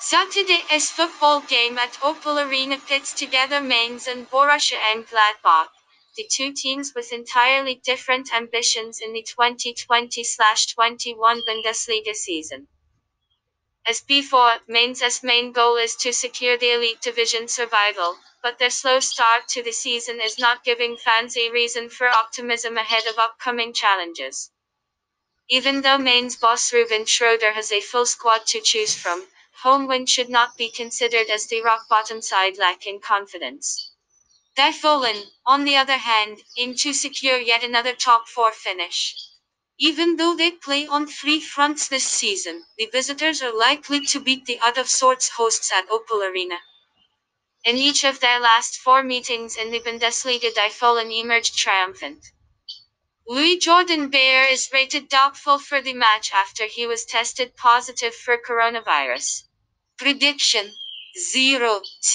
Saturday's football game at Opel Arena pits together Mainz and Monchengladbach, the two teams with entirely different ambitions in the 2020/21 Bundesliga season. As before, Mainz's main goal is to secure the elite division survival, but their slow start to the season is not giving fans a reason for optimism ahead of upcoming challenges. Even though Mainz boss Ruven Schroeder has a full squad to choose from, home win should not be considered as the rock-bottom side lacking confidence. Fohlen, on the other hand, aim to secure yet another top-4 finish. Even though they play on three fronts this season, the visitors are likely to beat the out-of-sorts hosts at Opel Arena. In each of their last 4 meetings in the Bundesliga, Fohlen emerged triumphant. Louis Jordan Bayer is rated doubtful for the match after he was tested positive for coronavirus. Prediction: 0-2.